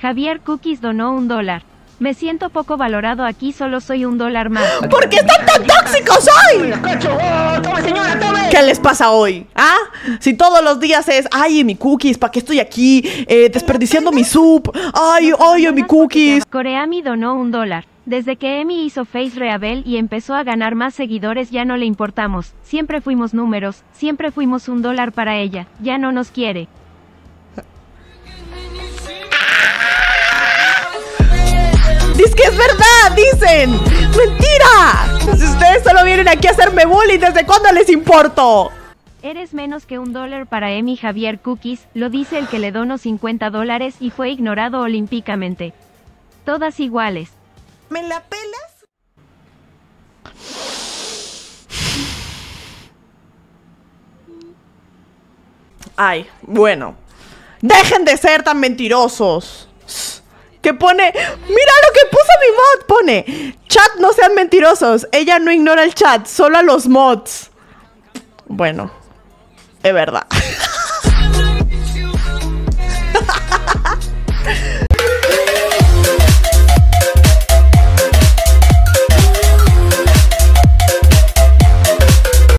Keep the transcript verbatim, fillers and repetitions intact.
Javier Cookies donó un dólar. Me siento poco valorado aquí, solo soy un dólar más. ¿Por qué están tan tóxicos hoy? ¿Qué les pasa hoy? ¿Ah? Si todos los días es, ay, mi Cookies, ¿para qué estoy aquí? Eh, desperdiciando mi soup. Ay, ay, mi Cookies. Coreami donó un dólar. Desde que Emi hizo Face Reveal y empezó a ganar más seguidores ya no le importamos. Siempre fuimos números, siempre fuimos un dólar para ella. Ya no nos quiere. ¡Dice que es verdad! ¡Dicen! ¡Mentira! Si ustedes solo vienen aquí a hacerme bullying, ¿desde cuándo les importo? Eres menos que un dólar para Emi Javier Cookies, lo dice el que le donó cincuenta dólares y fue ignorado olímpicamente. Todas iguales. ¿Me la pelas? Ay, bueno. ¡Dejen de ser tan mentirosos! Que pone... ¡Mira lo que puso mi mod! Pone... Chat, no sean mentirosos. Ella no ignora el chat, solo a los mods. Bueno, es verdad.